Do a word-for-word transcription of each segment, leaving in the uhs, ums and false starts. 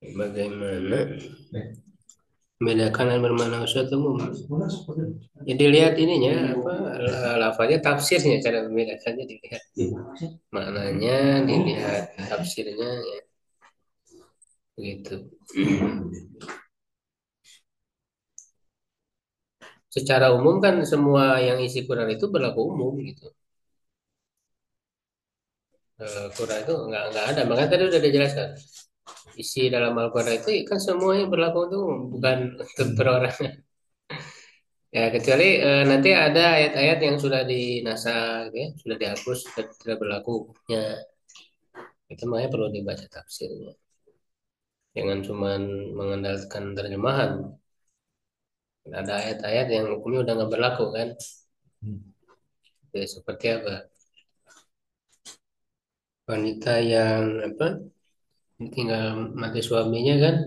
Bagaimana membedakan dan bermakna khusus umum? Jadi lihat ininya apa la- lafaznya tafsirnya cara membedakannya dilihat maknanya dilihat tafsirnya ya gitu. Secara umum kan semua yang isi Quran itu berlaku umum gitu. Eh, Quran itu nggak nggak ada makanya tadi udah dijelaskan isi dalam Al-Quran itu kan semuanya berlaku untuk umum, bukan untuk perorangan. Ya, kecuali eh, nanti ada ayat-ayat yang sudah dinasakh, gitu ya, sudah dihapus, sudah tidak berlaku. Ya, itu makanya perlu dibaca tafsirnya. Jangan cuma mengandalkan terjemahan. Ada ayat-ayat yang hukumnya udah nggak berlaku kan? Ya, seperti apa? Wanita yang apa? Tinggal mati suaminya kan?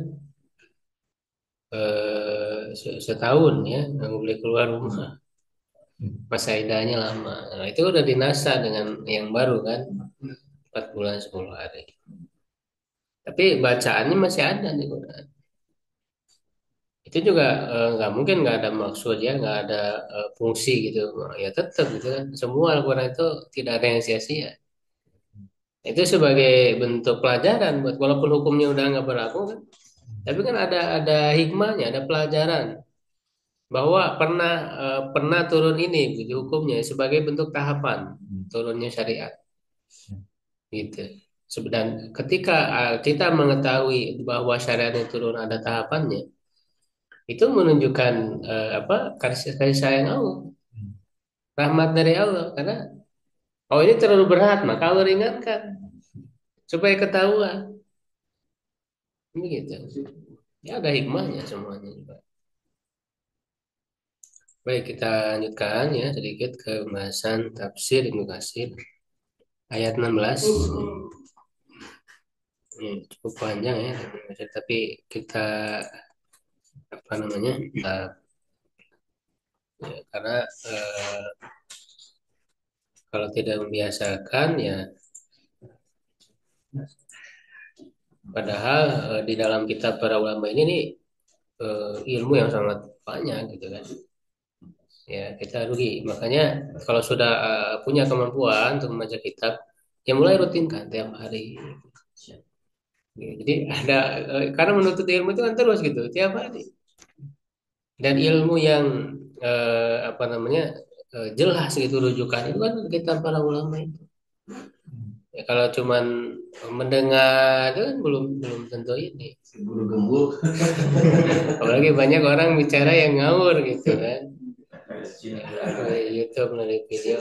Eh, se- setahun ya, nggak boleh keluar rumah. Masa iddahnya lama. Nah, itu udah dinasa dengan yang baru kan? Empat bulan sepuluh hari. Tapi bacaannya masih ada nih Quran. Itu juga eh, nggak mungkin nggak ada maksud ya nggak ada eh, fungsi gitu ya tetap gitu kan semua Al-Quran itu tidak ada yang sia-sia itu sebagai bentuk pelajaran buat walaupun hukumnya udah nggak berlaku kan tapi kan ada ada hikmahnya ada pelajaran bahwa pernah eh, pernah turun ini gitu hukumnya sebagai bentuk tahapan turunnya syariat gitu. Dan ketika eh, kita mengetahui bahwa syariat yang turun ada tahapannya itu menunjukkan eh, apa kasih kasih sayang Allah rahmat dari Allah karena oh ini terlalu berat maka Allah ringankan supaya ketahuan ini gitu ya ada hikmahnya semuanya juga. Baik kita lanjutkan ya sedikit ke pembahasan tafsir Ibnu Katsir ayat enam belas. Ini cukup panjang ya tapi kita apa namanya kita, ya, karena eh, kalau tidak membiasakan ya padahal eh, di dalam kitab para ulama ini nih eh, ilmu yang sangat banyak gitu kan ya kita rugi makanya kalau sudah uh, punya kemampuan untuk membaca kitab ya mulai rutinkan tiap hari. Ya, jadi ada uh, karena menuntut ilmu itu kan terus gitu tiap hari dan ilmu yang uh, apa namanya uh, jelas gitu rujukan itu kan kitab para ulama itu ya, kalau cuman mendengar itu kan belum belum tentu ini bulu gembul apalagi banyak orang bicara yang ngawur gitu kan ya, melalui YouTube melalui video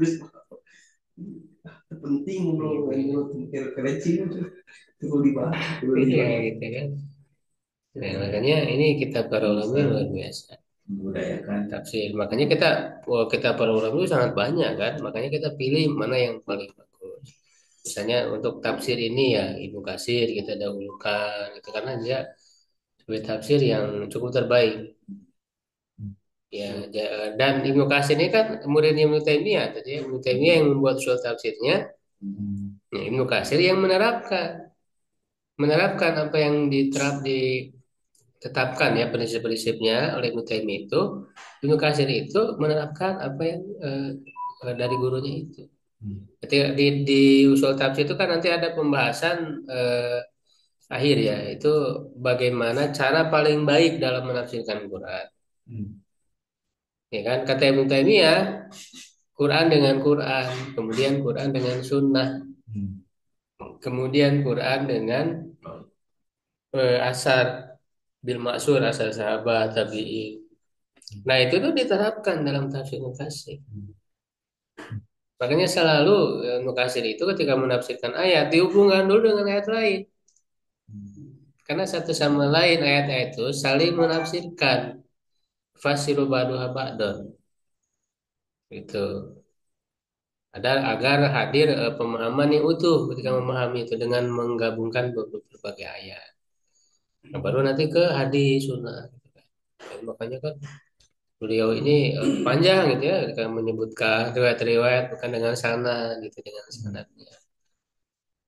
penting bro keren itu dibahas iya gitu kan nah, makanya ini kita para ulama yang luar biasa membudayakan tafsir makanya kita oh, kita para ulama itu sangat banyak kan makanya kita pilih mana yang paling bagus misalnya untuk tafsir ini ya Ibnu Katsir kita dahulukan itu karena dia sebagai tafsir yang cukup terbaik ya ja- dan Ibnu Katsir ini kan murid Ibnu Taimiyah tadi Ibnu Taimiyah yang membuat suatu tafsirnya ya, Ibnu Katsir yang menerapkan menerapkan apa yang diterap ditetapkan ya prinsip-prinsipnya oleh Ibnu Taimiyah itu Ibnu Katsir itu menerapkan apa yang eh, eh, dari gurunya itu. Ketika di, di usul tafsir itu kan nanti ada pembahasan eh, akhir ya itu bagaimana cara paling baik dalam menafsirkan Quran. Ya kan kata Ibnu Taimiyah Quran dengan Quran, kemudian Quran dengan Sunnah, kemudian Quran dengan eh, asar bil maksur asal sahabat tabi'in. Nah, itu tuh diterapkan dalam tafsir Mufassir. Makanya selalu eh, Mufassir itu ketika menafsirkan ayat dihubungkan dulu dengan ayat lain. Karena satu sama lain ayat-ayat itu saling menafsirkan. Fasiru ba'duha ba'dun. Itu. Ada agar hadir eh, pemahaman yang utuh ketika memahami itu dengan menggabungkan berbagai ayat. Nah, baru nanti ke hadis sunnah. Dan makanya kan beliau ini eh, panjang gitu ya, ketika menyebutkan riwayat-riwayat bukan dengan sana gitu dengan sanadnya.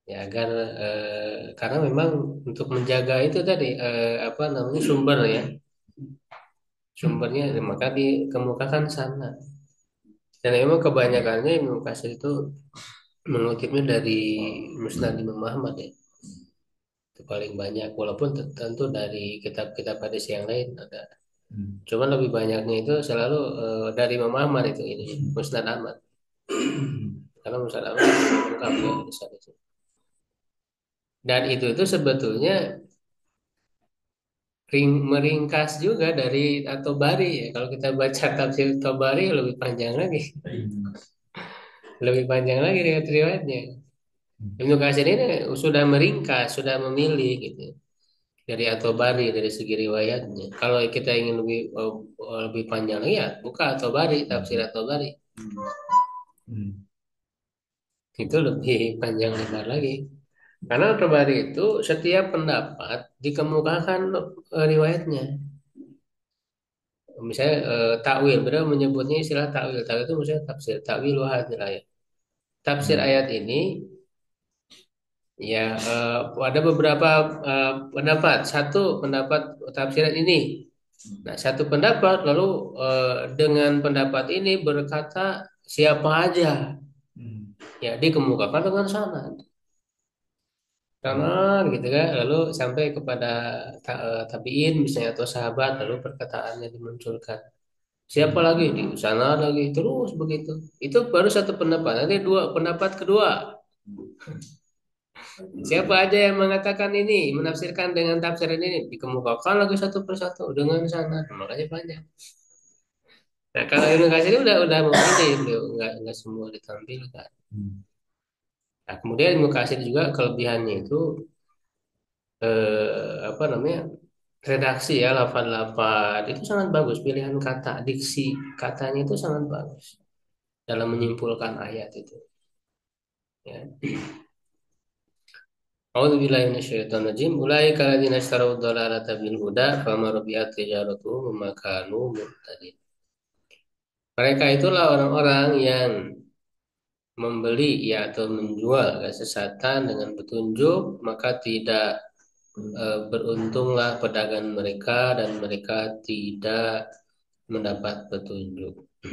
ya agar eh, karena memang untuk menjaga itu tadi eh, apa namanya sumber ya sumbernya maka dikemukakan sana dan memang kebanyakannya Ibnu Katsir itu mengutipnya dari Musnad Imam Ahmad ya itu paling banyak walaupun tentu dari kitab-kitab hadis yang lain ada cuman lebih banyaknya itu selalu eh, dari Imam Ahmad itu ini Musnad Ahmad karena Musnad Ahmad lengkap ya hadis-hadisnya. Dan itu itu sebetulnya ring, meringkas juga dari atau bari ya. Kalau kita baca tafsir Tabari lebih panjang lagi, lebih panjang lagi riwayat-riwayatnya. Ibnu Katsir ini sudah meringkas, sudah memilih gitu dari At-Tabari dari segi riwayatnya. Kalau kita ingin lebih oh, lebih panjang lagi ya buka At-Tabari, tafsir At-Tabari. Itu lebih panjang lebar lagi. Karena At-Tabari itu setiap pendapat dikemukakan eh, riwayatnya. Misalnya eh, takwil, beliau menyebutnya istilah takwil. Takwil itu misalnya tafsir, takwil hadil ayat. Tafsir ayat ini ya eh, ada beberapa eh, pendapat. Satu pendapat tafsiran ini. Nah, satu pendapat lalu eh, dengan pendapat ini berkata siapa aja ya dikemukakan dengan sanad. Kanan gitu kan lalu sampai kepada ta- eh, tabiin misalnya atau sahabat lalu perkataannya dimunculkan. Siapa lagi di sana lagi terus begitu. Itu baru satu pendapat. Nanti dua pendapat kedua. Siapa aja yang mengatakan ini, menafsirkan dengan tafsiran ini, dikemukakan lagi satu persatu dengan sana. Makanya banyak. Nah kalau Ibnu Katsir ini udah udah memilih beliau nggak nggak semua ditampilkan. Nah kemudian Ibnu Katsir juga kelebihannya itu eh, apa namanya redaksi ya lafaz-lafaz itu sangat bagus pilihan kata diksi katanya itu sangat bagus dalam menyimpulkan ayat itu. Ya. A'udzubillahi minasyaitonirrajim. Ulaika alladzina ishtaraw dhalalata bil huda fama rabihat tijaratuhum wa ma kanu muhtadin. Mereka itulah orang-orang yang membeli ya atau menjual kesesatan dengan petunjuk, maka tidak e, beruntunglah pedagang mereka dan mereka tidak mendapat petunjuk.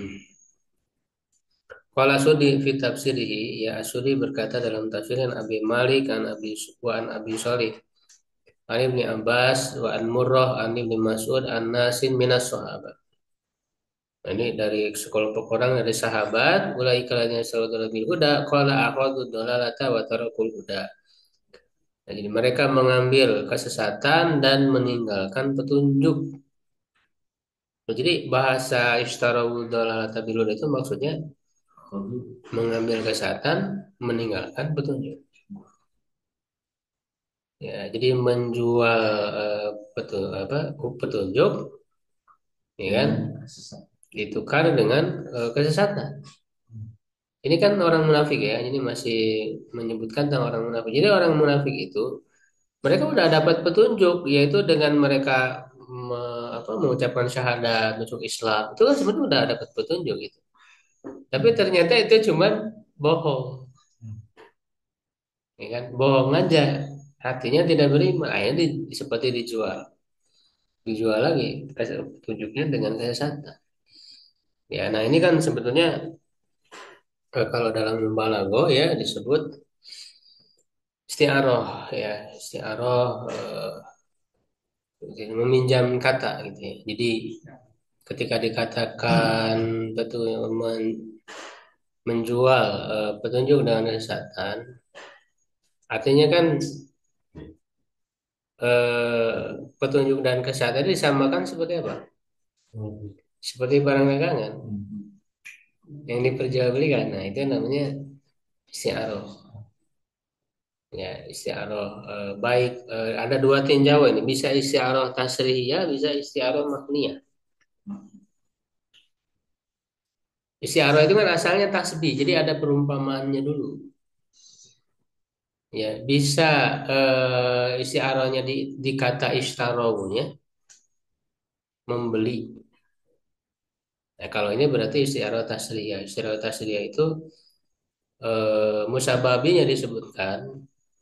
Qala Sudi fi tafsirihi ya Asudi berkata dalam tafsiran Abi Malik an Abi wa an Abi Shalih an Ibni Abbas wa an Murrah an Ibni Mas'ud an Nasin minas sahabat. Nah, ini dari sekelompok orang dari sahabat, mulai kalanya saudara bil huda, qala akhadhu dhalalata wa tarakul huda. Nah, jadi mereka mengambil kesesatan dan meninggalkan petunjuk. Nah, jadi bahasa ishtaraw dhalalata bil huda itu maksudnya mengambil kesesatan, meninggalkan petunjuk. Ya, jadi menjual eh, petu, apa, petunjuk, ya kan, ditukar dengan eh, kesesatan. Ini kan orang munafik ya, ini masih menyebutkan tentang orang munafik. Jadi orang munafik itu mereka udah dapat petunjuk, yaitu dengan mereka me- apa, mengucapkan syahadat, masuk Islam. Itu kan sebenarnya udah dapat petunjuk gitu. Tapi ternyata itu cuman bohong, ya kan? Bohong aja. Hatinya tidak beriman, akhirnya di- seperti dijual, dijual lagi petunjuknya dengan kesesatan. Ya, nah ini kan sebetulnya eh, kalau dalam balago ya disebut istiaroh ya istiaroh eh, jadi meminjam kata gitu ya. Jadi ketika dikatakan betul men- menjual eh, petunjuk dengan kesesatan, artinya kan eh, petunjuk dan kesesatan disamakan seperti apa? Seperti barang dagangan yang diperjualbelikan. Nah, itu namanya istiaroh. Ya, istiaroh eh, baik eh, ada dua tinjauan ini, bisa istiaroh tasrihiyah, bisa istiaroh makniyah. Istiaroh itu kan asalnya tasbih, jadi ada perumpamaannya dulu. Ya, bisa eh, istiarohnya di, di kata istarohnya membeli. Nah, kalau ini berarti istiaroh tasriyah. Istiaroh tasriyah itu eh, musababinya disebutkan.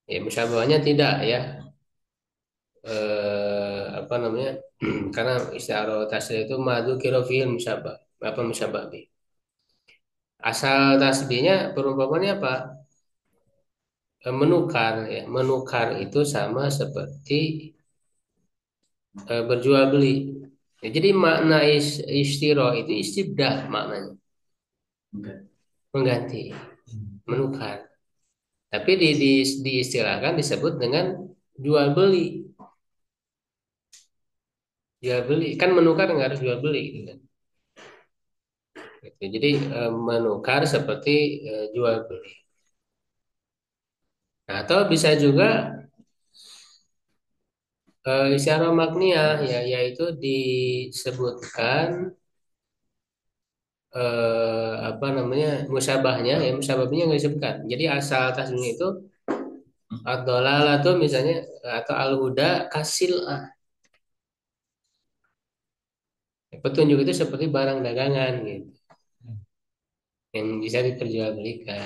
Ya, musyabahnya tidak ya, eh, apa namanya? Karena istiaroh tasbih itu madu kirofil musyabah, apa musyabah bih. Asal tasbihnya perumpamannya apa? Eh, menukar ya, menukar itu sama seperti eh, berjual beli. Ya, jadi makna is, istiro itu istibdah maknanya, mengganti, menukar. Tapi di, di, diistilahkan disebut dengan jual beli. Jual beli kan menukar nggak harus jual beli gitu kan. Gitu. Jadi eh, menukar seperti eh, jual beli. Nah, atau bisa juga eh, isyarah makniyah ya, yaitu disebutkan eh, apa namanya musyabahnya ya, musyabahnya nggak disebutkan. Jadi asal tasbih itu ad-dalalah tuh misalnya atau al-huda kasil petunjuk itu seperti barang dagangan gitu yang bisa diperjualbelikan.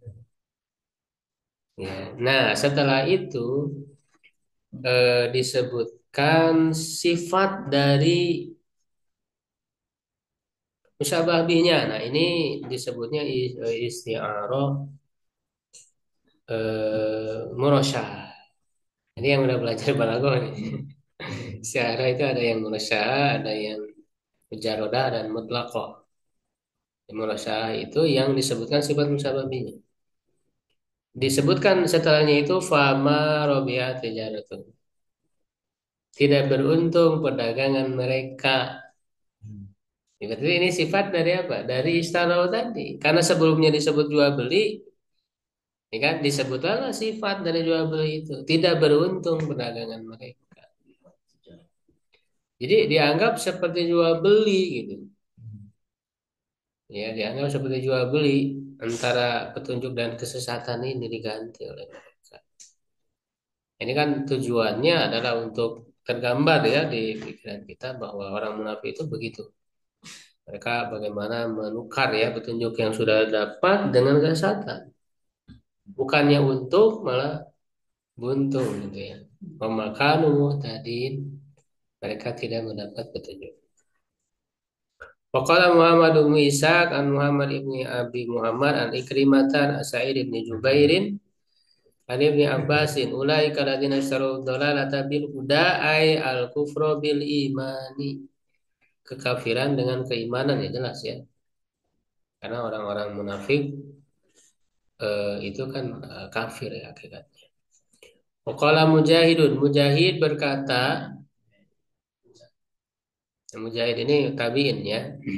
Ya. Nah, setelah itu eh, disebutkan sifat dari musyabah bihnya. Nah, ini disebutnya i- eh, isti'arah eh, murosyah. Ini yang udah belajar balaghah nih. Isti'arah itu ada yang murosyah, ada yang mujarodah dan mutlaqah. Murosyah itu yang disebutkan sifat musyabah bihnya. Disebutkan setelahnya itu fama robiat tijaratun. Tidak beruntung perdagangan mereka. Berarti ini sifat dari apa? Dari istarau tadi. Karena sebelumnya disebut jual beli, ya kan? Disebutlah sifat dari jual beli itu. Tidak beruntung perdagangan mereka. Jadi dianggap seperti jual beli gitu. Ya, dianggap seperti jual beli antara petunjuk dan kesesatan ini diganti oleh mereka. Ini kan tujuannya adalah untuk tergambar ya di pikiran kita bahwa orang munafik itu begitu. Mereka bagaimana menukar ya petunjuk yang sudah dapat dengan kesesatan. Bukannya untuk malah buntung gitu ya. Memakanu muhtadin, mereka tidak mendapat petunjuk. Waqala Muhammad bin Ishaq an Muhammad ibni Abi Muhammad an Ikrimatan Asaid ibni Jubairin an ibni Abbasin ulai kaladina isyaru dalalata bil huda ay al kufro bil imani, kekafiran dengan keimanan ya jelas ya, karena orang-orang munafik eh, itu kan eh, kafir ya hakikatnya. Waqala Mujahidun, Mujahid berkata, Mujahid ini tabiin ya,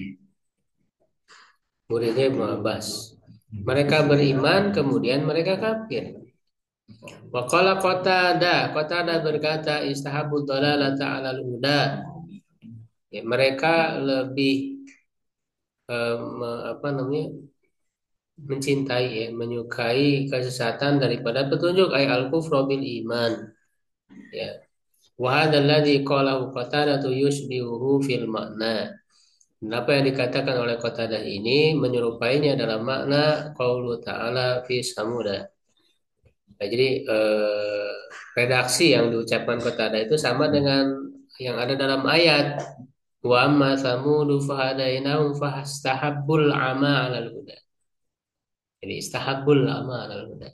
muridnya Ibnu Abbas. Mereka beriman kemudian mereka kafir. Waqala Qatada, Qatada berkata istahabbu dhalalata 'alal huda. Ya, mereka lebih eh, me- apa namanya? Mencintai ya, menyukai kesesatan daripada petunjuk ay al-kufru bil iman. Ya. Wa hadzal ladzi qalahu Qatadah yushbihuhu fil makna. Dan apa yang dikatakan oleh Qatadah ini menyerupainya dalam makna qaulu ta'ala fi samuda. Nah, jadi eh, redaksi yang diucapkan Qatadah itu sama dengan yang ada dalam ayat wa amma samudu fahadainahum fahastahabbul ama 'alal huda. Jadi istahabbul ama 'alal huda.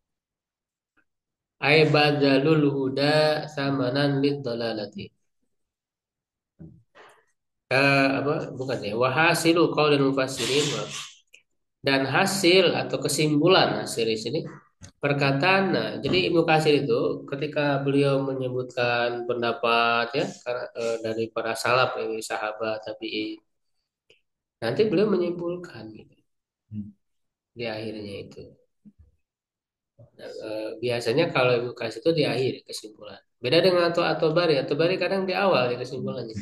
Ai badalul huda samanan lid dalalati. Eh, apa bukan ya wahasilu qaulul mufassirin, dan hasil atau kesimpulan hasil di sini perkataan. Nah, jadi Ibnu Katsir itu ketika beliau menyebutkan pendapat ya karena, eh, dari para salaf ini sahabat tabi'in, nanti beliau menyimpulkan gitu di akhirnya itu. Nah, eh, biasanya kalau Ibnu Katsir itu di akhir kesimpulan, beda dengan atau atau bari atau bari kadang di awal ya kesimpulannya.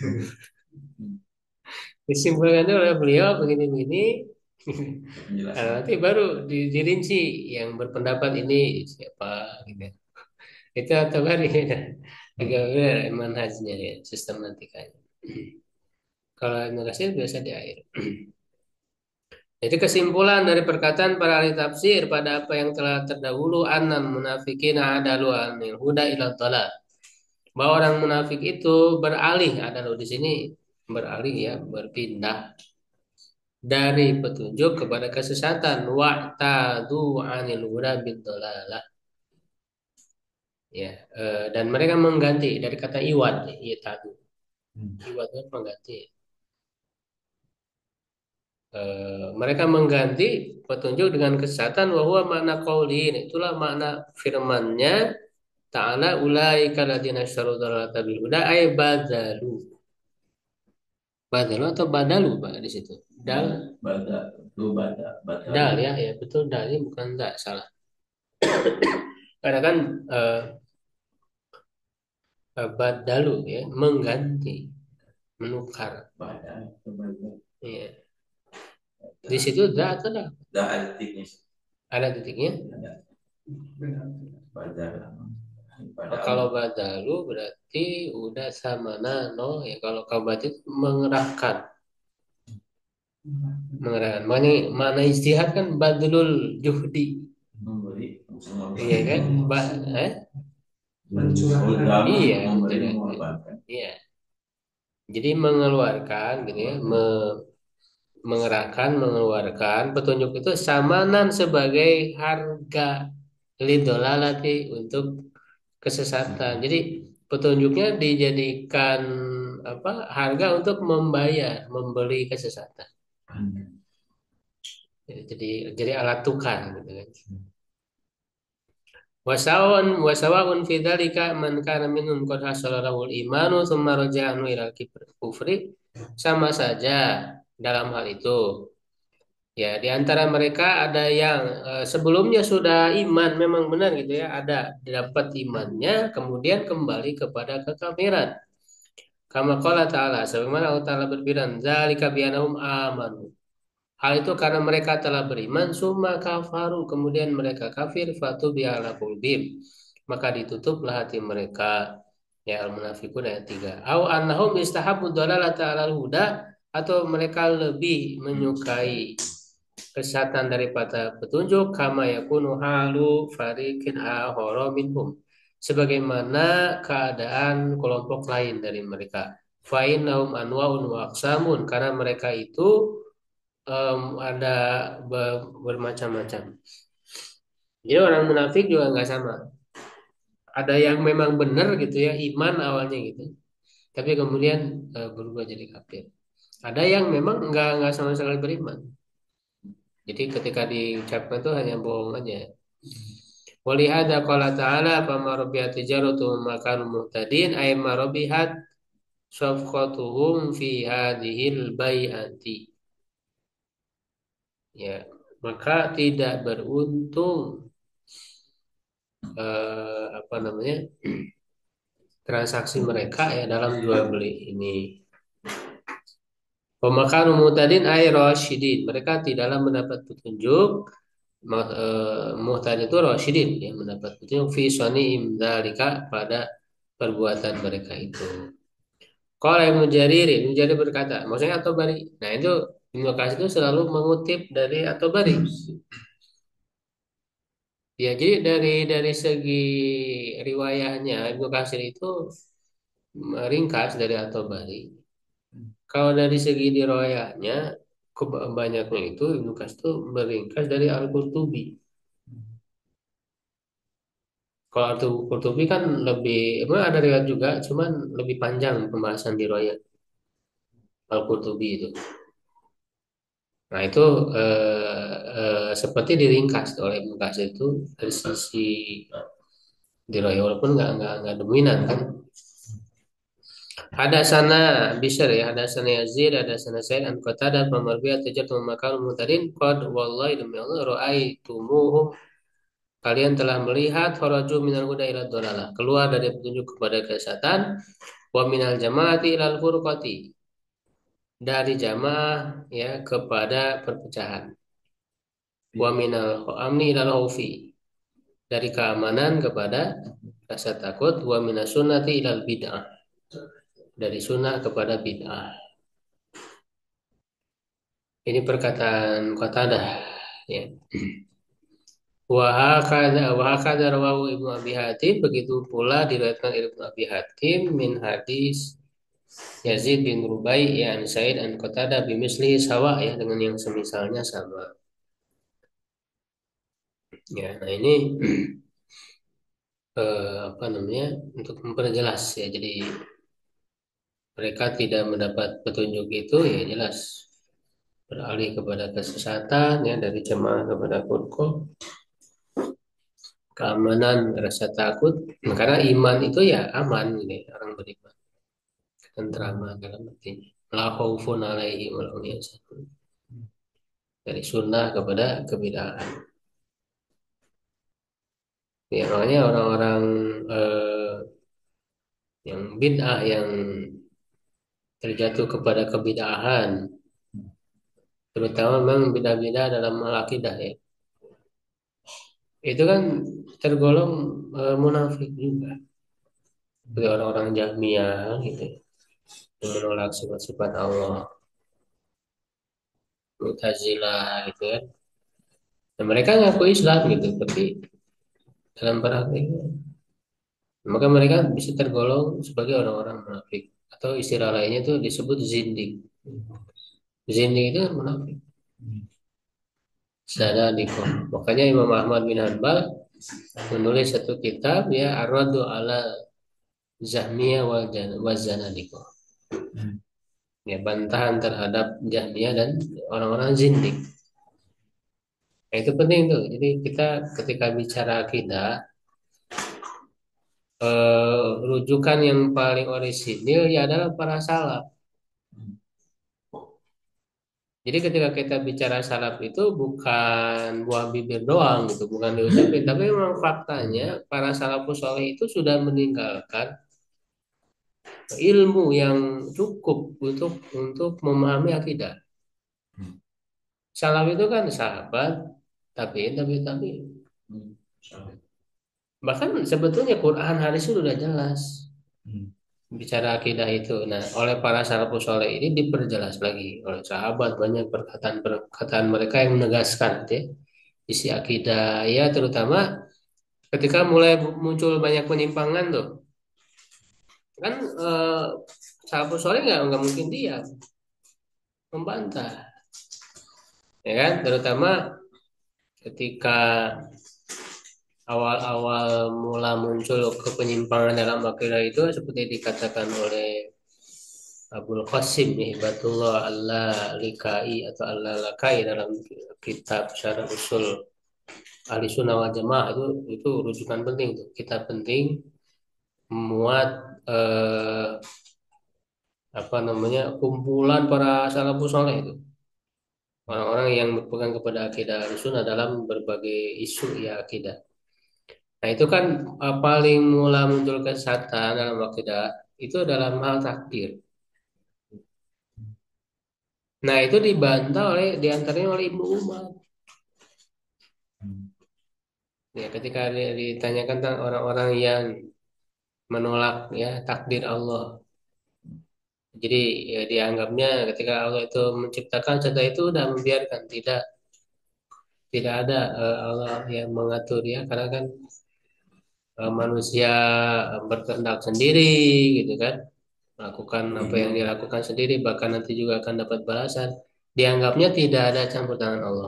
Disimpulkan itu oleh beliau begini-begini. Nah, nanti baru di- dirinci yang berpendapat ini siapa gitu. Itu atau bari agak benar manhajnya ya, sistematikanya. Kalau Ibnu Katsir biasa di akhir. Jadi kesimpulan dari perkataan para ahli tafsir pada apa yang telah terdahulu annal munafiqina adalu anil huda ila dhalal. Bahwa orang munafik itu beralih, adalah di sini beralih ya, berpindah dari petunjuk kepada kesesatan. Wa'tadu anil huda bidhalalah. Ya, eh, dan mereka mengganti dari kata iwad, ya tadu. Iwad itu mengganti. Eh, mereka mengganti petunjuk dengan kesesatan bahwa makna qaulin itulah makna firman-Nya ta'ala ulaika alladziina isyaru dhalaalata bil huda ay badalu. Badalu atau badalu Pak di situ? Dal, Bada, itu bada, bada. dal ya, ya betul dal ini bukan tak salah. Karena kan eh, eh, badalu ya mengganti, menukar. Bada, itu bada. Iya. Di situ da atau da? Da ada titiknya. Ada titiknya? Ada. Bada. Oh, kalau badalu berarti udah sama nano ya. Kalau kabat itu mengerahkan, mengerahkan. Mana mana istihad kan badlul juhdi, Memberi, iya kan? Ba, eh? mencurahkan, Iya, memberi, betul. mengorbankan. Iya. Jadi mengeluarkan, gitu ya, me- mengerahkan, mengeluarkan petunjuk itu samanan sebagai harga lidolalati untuk kesesatan. Jadi petunjuknya dijadikan apa harga untuk membayar, membeli kesesatan. Jadi jadi alat tukar gitu kan. Wasawan wasawaun fi dzalika man kana minhum qad hasala lahul imanu tsumma raja'anu ila kufri, sama saja dalam hal itu. Ya, di antara mereka ada yang eh, sebelumnya sudah iman memang benar gitu ya, ada dapat imannya kemudian kembali kepada kekafiran. Kama qala ta'ala, sebagaimana Allah Ta'ala berfirman, "Dzalika bi'annahum amanu." Hal itu karena mereka telah beriman, summa kafaru, kemudian mereka kafir, fatu bi'ala qulubihim. Maka ditutuplah hati mereka. Ya, Al-Munafiqun ayat tiga. Au annahum istahabbu dhalalata 'alal huda, atau mereka lebih menyukai kesesatan daripada petunjuk, kama yakunu halu fariqin ahara minhum, sebagaimana keadaan kelompok lain dari mereka. Fa innahum anwaun wa aqsamun, karena mereka itu em, ada be- bermacam-macam. Jadi orang munafik juga nggak sama. Ada yang memang benar gitu ya, iman awalnya gitu, tapi kemudian eh, berubah jadi kafir. Ada yang memang nggak nggak sama sekali beriman. Jadi ketika diucapkan itu hanya bohong aja. Walihada qala ta'ala fama rabihat tijaratuhum makanu muhtadin ay marabihat safqatuhum fi hadhil bai'ati. Ya, maka tidak beruntung eh, apa namanya? Transaksi mereka ya dalam jual beli ini. Pemakanu muhtadin ay rasyidin. Mereka tidaklah mendapat petunjuk. Ma- eh, Muhtad itu rasyidin ya, mendapat petunjuk fi sani'im dzalika, pada perbuatan mereka itu. Qala Ibnu Jarir, Ibnu Jarir berkata, maksudnya At-Tabari. Nah, itu Ibnu Katsir itu selalu mengutip dari At-Tabari. Ya, jadi dari dari segi riwayahnya Ibnu Katsir itu ringkas dari At-Tabari. Kalau dari segi riwayahnya kebanyakan itu Ibnu Katsir itu meringkas dari Al-Qurtubi. Kalau Al-Qurtubi kan lebih, emang ada riwayat juga, cuman lebih panjang pembahasan di riwayat Al-Qurtubi itu. Nah itu eh, eh, seperti diringkas oleh Ibnu Katsir itu dari sisi diraya, walaupun nggak nggak nggak dominan kan. Ada sana Bishr ya, ada sana Yazid, ada sana Said an Qatadah pemarbiat tajatu makal mutadin qad wallahi demi Allah ra'aitumuhum, kalian telah melihat kharaju minal huda ila dhalalah, keluar dari petunjuk kepada kesesatan, wa minal jamaati ilal furqati, dari jamaah ya kepada perpecahan, wa minal amni ilal khaufi, dari keamanan kepada rasa takut, wa minas sunnati ilal bid'ah, dari sunnah kepada bid'ah. Ini perkataan Qatadah ya. Wa hakadha wa hakadha rawahu Ibnu Abi Hatim, begitu pula diriwayatkan Ibnu Abi Hatim min hadis Yazid bin Rubai ya an Sa'id an Qatadah bimisli sawa ya, dengan yang semisalnya sama. Ya, nah ini eh, apa namanya, untuk memperjelas ya. Jadi mereka tidak mendapat petunjuk itu ya jelas beralih kepada kesesatan ya, dari jemaah kepada furqah, keamanan, rasa takut. Nah, karena iman itu ya aman ini, orang beriman tentraman dalam artinya la khaufun alaihim wa lahum yahzanun, dari sunnah kepada kebid'ahan ya. Makanya orang-orang eh, yang bid'ah, yang terjatuh kepada kebid'ahan, terutama memang bid'ah-bid'ah dalam hal akidah ya, itu kan tergolong eh, munafik juga. Seperti orang-orang Jahmiyah gitu, yang menolak sifat-sifat Allah, Mu'tazilah gitu kan. Dan mereka ngaku Islam gitu, tapi dalam prakteknya maka mereka bisa tergolong sebagai orang-orang munafik, atau istilah lainnya itu disebut zindik. Zindik itu kan munafik. Zanadiqah. Makanya Imam Ahmad bin Hanbal menulis satu kitab ya, Ar-Raddu ala Zahmiyah wa Jan- wa Zanadiqah. Ya, bantahan terhadap Jahmiyah dan orang-orang zindik. Nah, itu penting tuh. Jadi kita ketika bicara akidah, eh, rujukan yang paling orisinil ya adalah para salaf. Jadi ketika kita bicara salaf itu bukan buah bibir doang gitu, bukan diucapin, tapi memang faktanya para salafus soleh itu sudah meninggalkan ilmu yang cukup untuk untuk memahami akidah. Salaf itu kan sahabat, tabiin, tabiin, tabiin. Bahkan sebetulnya Quran hadis itu sudah jelas bicara akidah itu. Nah, oleh para salafus soleh ini diperjelas lagi oleh sahabat, banyak perkataan-perkataan mereka yang menegaskan gitu ya, isi akidah ya, terutama ketika mulai muncul banyak penyimpangan tuh kan, eh, salafus soleh nggak nggak mungkin diam membantah ya kan, terutama ketika awal-awal mula muncul kepenyimpangan dalam akidah itu seperti dikatakan oleh Abul Qasim Hibatullah Al-Likai atau Al-Lakai dalam kitab Syarah Usul Ahli Sunnah wal Jamaah, itu itu rujukan penting tuh, kitab penting, memuat eh, apa namanya, kumpulan para salafus saleh itu, orang-orang yang berpegang kepada akidah Ahli Sunnah dalam berbagai isu ya akidah. Nah itu kan eh, paling mula muncul kesesatan dalam akidah itu dalam hal takdir. Nah itu dibantah oleh diantaranya oleh Ibnu Umar. Ya ketika di- ditanyakan tentang orang-orang yang menolak ya takdir Allah. Jadi ya, dianggapnya ketika Allah itu menciptakan sesuatu itu udah membiarkan, tidak tidak ada eh, Allah yang mengatur ya, karena kan eh, manusia berkehendak sendiri gitu kan, melakukan apa yang dilakukan sendiri, bahkan nanti juga akan dapat balasan. Dianggapnya tidak ada campur tangan Allah.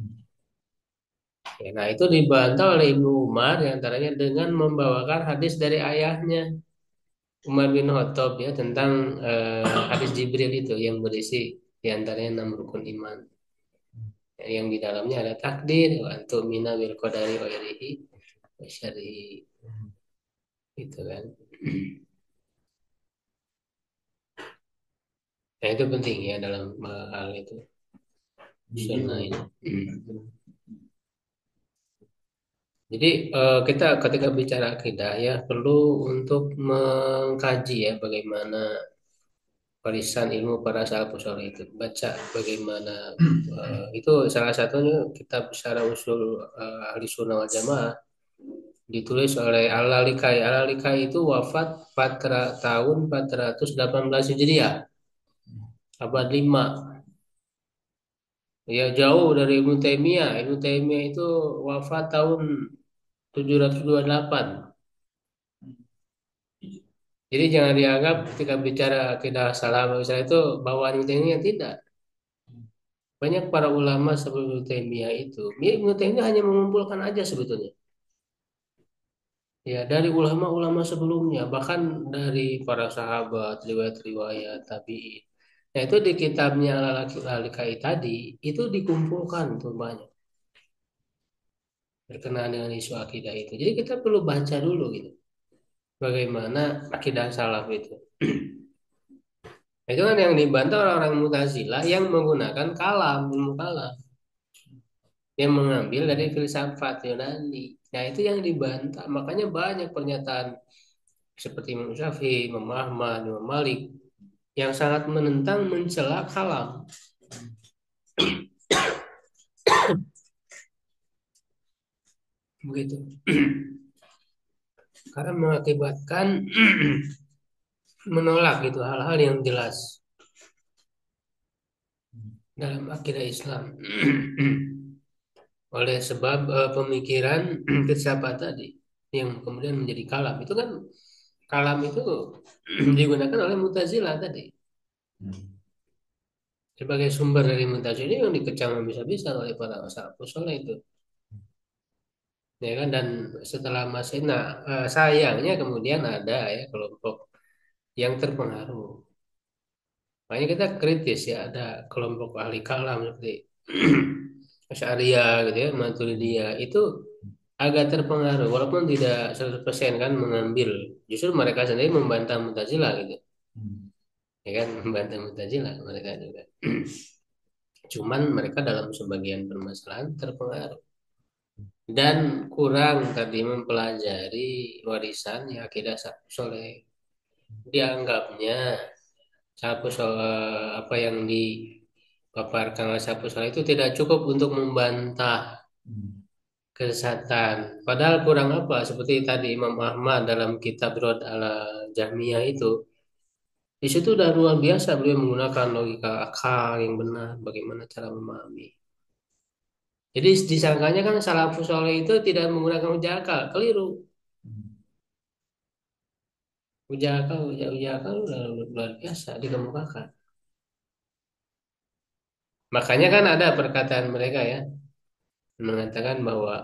Ya, nah itu dibantah oleh Ibnu Umar diantaranya dengan membawakan hadis dari ayahnya Umar bin Khattab ya, tentang eh, hadis Jibril itu yang berisi diantaranya enam rukun iman, yang di dalamnya ada takdir, wa antum mina bil qadari khairihi wa syarrihi, gitu kan. Nah itu penting ya dalam eh, hal itu sunnah ini. Jadi eh, kita ketika bicara akidah ya perlu untuk mengkaji ya bagaimana warisan ilmu para salafus saleh itu, baca bagaimana eh, itu salah satunya kitab Syarah Usul eh, Ahli Sunnah wal Jamaah, ditulis oleh Al-Lalikai. Al-Lalikai itu wafat pada tahun empat ratus delapan belas Hijriah, abad lima. Ya jauh dari Ibnu Taimiyah. Ibnu Taimiyah itu wafat tahun tujuh ratus dua puluh delapan. Jadi jangan dianggap ketika bicara akidah salam misalnya itu bawaan Ibnu Taimiyah tidak. Banyak para ulama sebelum Ibnu Taimiyah itu, ya, Ibnu Taimiyah hanya mengumpulkan aja sebetulnya. Ya dari ulama-ulama sebelumnya, bahkan dari para sahabat, riwayat-riwayat tabi'in. Nah itu di kitabnya Al-Lalikai tadi itu dikumpulkan tuh banyak berkenaan dengan isu akidah itu. Jadi kita perlu baca dulu gitu, bagaimana akidah salaf itu. Itu kan yang dibantah orang-orang Mu'tazilah yang menggunakan kalam, ilmu kalam, yang mengambil dari filsafat Yunani. Nah, itu yang dibantah. Makanya banyak pernyataan seperti Imam Syafi'i, Imam Ahmad, Imam Malik yang sangat menentang mencela kalam. Begitu. Karena mengakibatkan menolak gitu hal-hal yang jelas dalam akidah Islam. Oleh sebab eh, pemikiran filsafat tadi yang kemudian menjadi kalam. Itu kan kalam itu digunakan oleh Mu'tazilah tadi sebagai sumber dari Mu'tazilah yang dikecam bisa-bisa oleh para salafus saleh itu, ya kan. Dan setelah masih nah eh, sayangnya kemudian ada ya kelompok yang terpengaruh. Makanya kita kritis ya ada kelompok ahli kalam seperti Asy'ariyah gitu ya, Maturidiyah itu agak terpengaruh walaupun tidak seratus persen kan mengambil, justru mereka sendiri membantah Mu'tazilah gitu, ya kan, membantah Mu'tazilah mereka juga. Cuman mereka dalam sebagian permasalahan terpengaruh dan kurang tadi mempelajari warisan ya akidah salafus soleh. Dianggapnya salafus soleh apa yang dipaparkan oleh salafus soleh itu tidak cukup untuk membantah kesesatan. Padahal kurang apa? Seperti tadi Imam Ahmad dalam kitab Rad ala Jahmiyah itu, di situ udah luar biasa beliau menggunakan logika akal yang benar, bagaimana cara memahami. Jadi disangkanya kan salafus soleh itu tidak menggunakan hujah akal, keliru. Hujah akal, hujah, hujah akal udah luar biasa dikemukakan. Makanya kan ada perkataan mereka ya mengatakan bahwa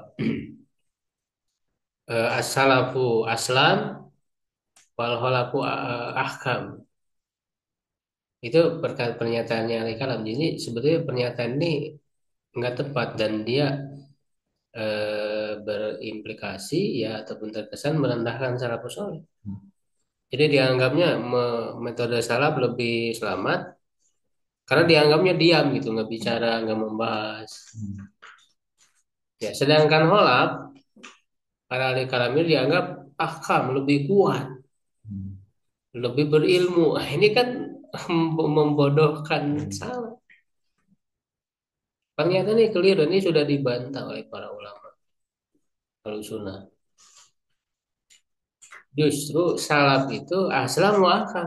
eh, as-salafu aslam wal khalafu ah- ahkam. Itu perkataan pernyataannya Ali Kalam. Jadi sebetulnya pernyataan ini nggak tepat dan dia eh, berimplikasi ya ataupun terkesan merendahkan salafus saleh. Jadi dianggapnya me- metode salaf lebih selamat karena dianggapnya diam gitu, nggak bicara, nggak membahas. Ya, sedangkan holaf para ahli kalam ini dianggap ahkam lebih kuat, lebih berilmu. Ah, ini kan membodohkan salah. Pernyataan ini keliru, ini sudah dibantah oleh para ulama Ahlussunnah. Justru salaf itu aslam muakkad.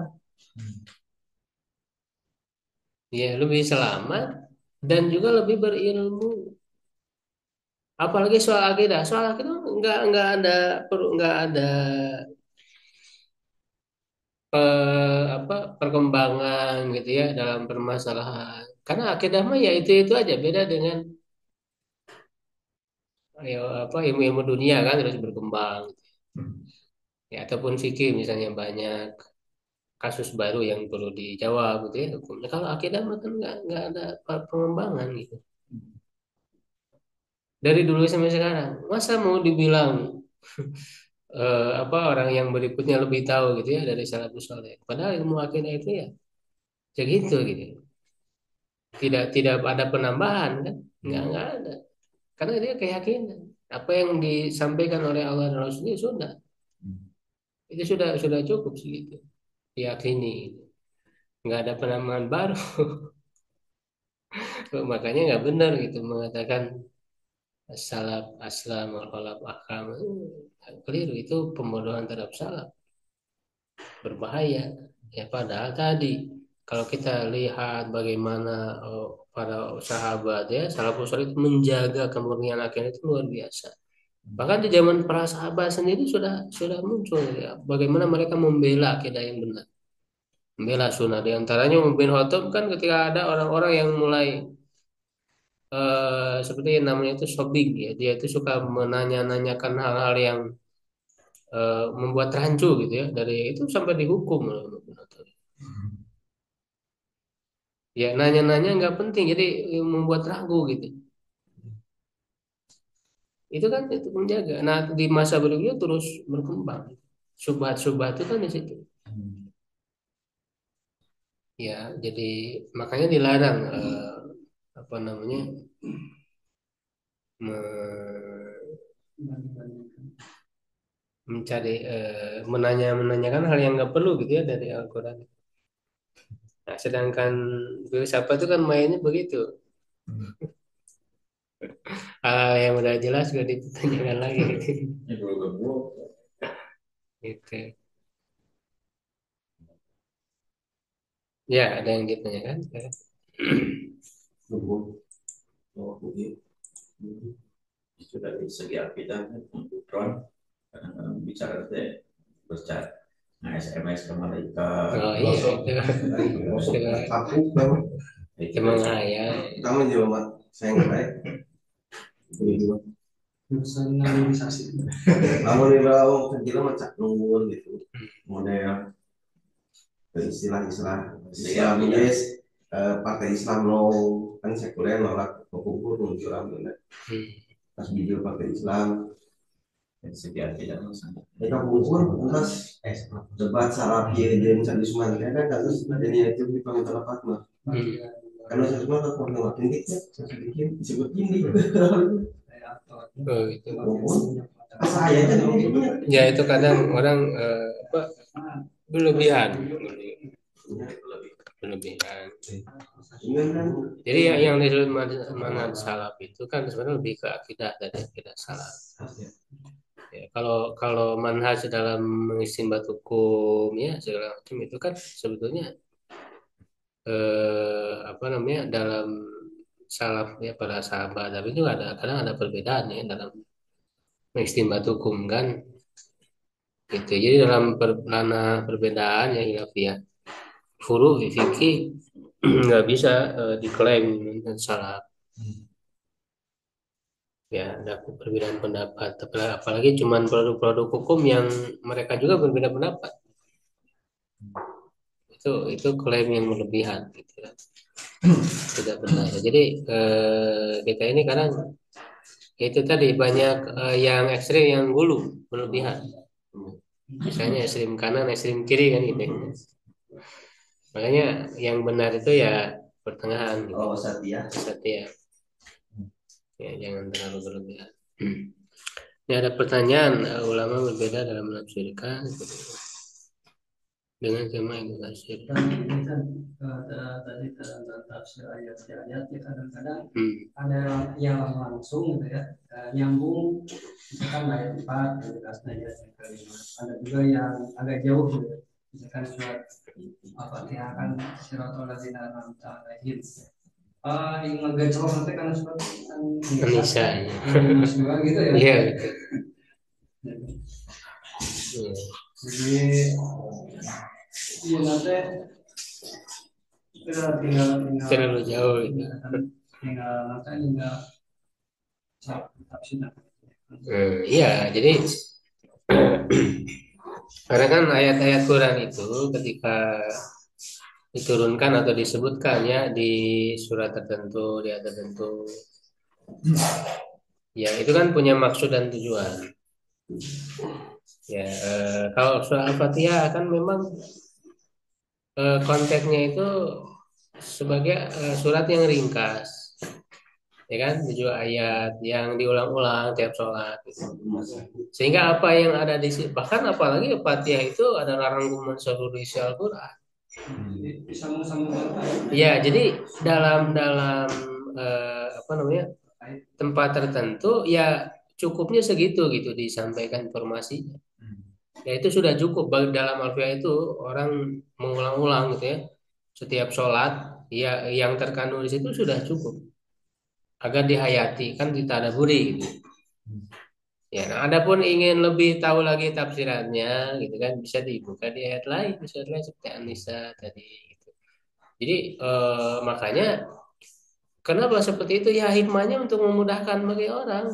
Ya, lebih selamat dan juga lebih berilmu. Apalagi soal akidah. Soal akidah nggak nggak ada perlu nggak ada eh, apa perkembangan gitu ya dalam permasalahan. Karena akidah mah ya itu itu aja beda dengan ya, apa ilmu-ilmu dunia kan terus berkembang. Ya ataupun fikih misalnya banyak kasus baru yang perlu dijawab gitu ya hukumnya. Kalau akidah mah kan nggak nggak ada pengembangan gitu. Dari dulu sampai sekarang. Masa mau dibilang eh, apa orang yang berikutnya lebih tahu gitu ya dari salafus saleh. Padahal ilmu akidah itu ya segitu gitu. Tidak tidak ada penambahan kan? Nggak nggak ada. Karena dia keyakinan. Apa yang disampaikan oleh Allah dan Rasulnya sudah. Itu sudah sudah cukup sih gitu. Diyakini. Nggak ada penambahan baru. Makanya nggak benar gitu mengatakan salaf aslam wal khalaf ahkam. Eh, keliru itu pembodohan terhadap salaf. Berbahaya. Ya padahal tadi kalau kita lihat bagaimana eh, para sahabat ya, salafus saleh itu menjaga kemurnian akidah itu luar biasa. Bahkan di zaman para sahabat sendiri sudah sudah muncul ya, bagaimana mereka membela akidah yang benar, membela sunnah. Di antaranya Umar bin Khattab kan ketika ada orang-orang yang mulai eh, seperti yang namanya itu sobbing ya, dia itu suka menanya-nanyakan hal-hal yang eh, membuat rancu gitu ya, dari itu sampai dihukum oleh Umar bin Khattab. Ya nanya-nanya nggak penting, jadi eh, membuat ragu gitu. Itu kan itu menjaga. Nah di masa berikutnya terus berkembang. Subhat-subhat itu kan di situ. Ya, jadi makanya dilarang eh, apa namanya me- mencari eh, menanya menanyakan hal yang nggak perlu gitu ya dari Al-Quran. Nah, sedangkan siapa itu kan mainnya begitu. Hal yang udah jelas juga ditanyakan lagi gitu. Gitu. Ya, ada yang ditanyakan. Itu dari segi akidah Ukron bicara teh bercat nah S M S ke malaikat Oh iya, itu Aku memang itu menghayal. kita menjelma saya nggak baik. Itu namun di bawah kecil macam nunggu gitu model istilah-istilah Islam yes partai Islam lo kan sekuler nolak kubur muncul ambil pas video partai Islam dari segi akidah maksudnya mereka kubur terus debat sarapi dan cari semua kan kasus jadi itu di panggilan apa mah karena saya semua tak pernah makin dikit saya bikin disebut ini Oh, itu. saya kan Ya itu kadang orang eh, apa berlebihan, berlebihan. Jadi yang, yang disebut man- manhaj salaf itu kan sebenarnya lebih ke akidah dari akidah salaf. Ya, kalau kalau manhaj dalam mengistimbat hukum ya segala macam itu kan sebetulnya eh, apa namanya dalam salaf ya para sahabat, tapi juga ada kadang ada perbedaan ya dalam mengistimbat hukum kan gitu. Jadi dalam per, ranah perbedaan ya hilafiyah furu fikih nggak bisa eh, diklaim salah ya ada perbedaan pendapat apalagi apalagi cuman produk-produk hukum yang mereka juga berbeda pendapat itu itu klaim yang berlebihan gitu ya. Tidak benar jadi eh, kita ini kadang itu tadi banyak eh, yang ekstrim yang hulu berlebihan misalnya ekstrim kanan ekstrim kiri kan gitu makanya yang benar itu ya pertengahan gitu. oh Satya Satya ya jangan terlalu berlebihan. Ini ada pertanyaan, uh, ulama berbeda dalam menafsirkan dengan tema yang tafsir. Tadi kan uh, tadi dalam tafsir ayat-ayat ya kadang-kadang Hmm. ada yang langsung gitu ya uh, nyambung misalkan ayat empat jelasnya ayat yang kelima. Ada juga yang agak jauh gitu ya. Misalkan surat Al-Fatihah kan siratal ladzina an'amta alaihim. Ah, yang agak jauh nanti karena surat Nisa. juga gitu ya. Iya gitu. Iya. Jadi iya nanti tinggal tinggal tinggal Terlalu jauh gitu. tinggal nanti tinggal tafsir. Hmm, iya, jadi karena kan ayat-ayat Quran itu ketika diturunkan atau disebutkan ya di surat tertentu, di ayat tertentu, ya itu kan punya maksud dan tujuan. Ya, eh, kalau surah Al-Fatihah kan memang eh, konteksnya itu sebagai eh, surat yang ringkas, ya kan, tujuh ayat yang diulang-ulang tiap sholat. Gitu. Sehingga apa yang ada di situ, bahkan apalagi Fatihah itu adalah rangkuman seluruh isi Al-Quran. Ya, jadi dalam dalam eh, apa namanya tempat tertentu ya cukupnya segitu gitu disampaikan informasinya. Ya itu sudah cukup. Bagi dalam alfiah itu orang mengulang-ulang gitu ya setiap sholat ya yang terkandung di situ sudah cukup agar dihayati, kan ditadaburi gitu. Ya, nah, adapun ingin lebih tahu lagi tafsirannya gitu kan bisa dibuka di ayat lain, misalnya seperti An-Nisa tadi gitu. Jadi eh, makanya kenapa seperti itu ya hikmahnya untuk memudahkan bagi orang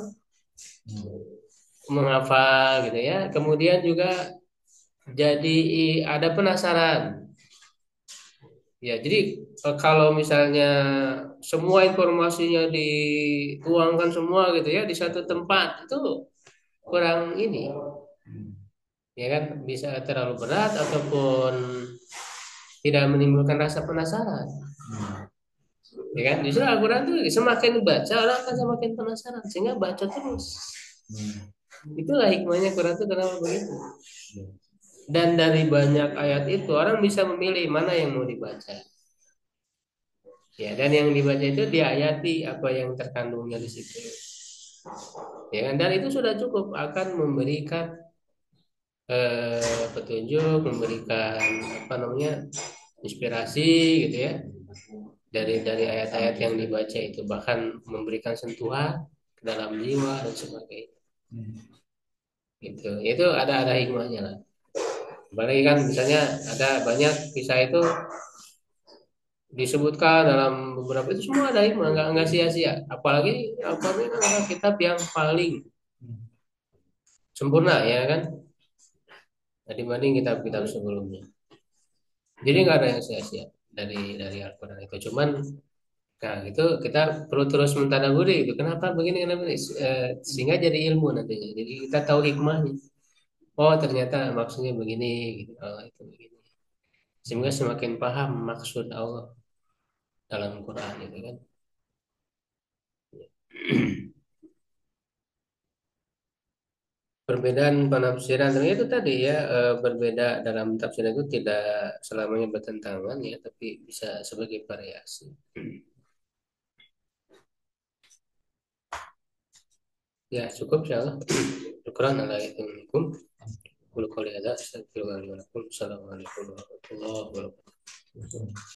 menghafal gitu ya. Kemudian juga jadi ada penasaran. Ya, jadi eh, kalau misalnya semua informasinya dituangkan semua gitu ya di satu tempat itu kurang ini, ya kan bisa terlalu berat ataupun tidak menimbulkan rasa penasaran. Ya kan justru Al-Quran itu semakin baca orang akan semakin penasaran sehingga baca terus. Itulah hikmahnya Quran itu kenapa begitu. Dan dari banyak ayat itu orang bisa memilih mana yang mau dibaca. Ya, dan yang dibaca itu diayati apa yang terkandungnya di situ. Ya kan, dan itu sudah cukup akan memberikan eh, petunjuk, memberikan apa namanya inspirasi gitu ya dari dari ayat-ayat yang dibaca itu, bahkan memberikan sentuhan ke dalam jiwa dan sebagainya. Gitu. Itu ada ada hikmahnya lah. Apalagi kan misalnya ada banyak kisah itu disebutkan dalam beberapa itu semua ada hikmah, nggak nggak sia-sia. Apalagi apalagi kan adalah kitab yang paling sempurna ya kan, nah, dibanding kitab-kitab sebelumnya. Jadi nggak ada yang sia-sia dari dari Al-Quran itu. Cuman nah itu kita perlu terus mentadaburi itu kenapa begini kenapa begini. Eh, sehingga jadi ilmu nantinya. Jadi kita tahu hikmahnya. Oh ternyata maksudnya begini gitu. Oh, itu begini. Sehingga semakin paham maksud Allah dalam Quran itu kan. Perbedaan penafsiran ternyata itu tadi ya eh, berbeda dalam tafsir itu tidak selamanya bertentangan ya, tapi bisa sebagai variasi. Ya cukup ya. Syukran ala ilmikum. Qul qouli hadza astaghfirullahi wa lakum. Assalamualaikum warahmatullahi wabarakatuh.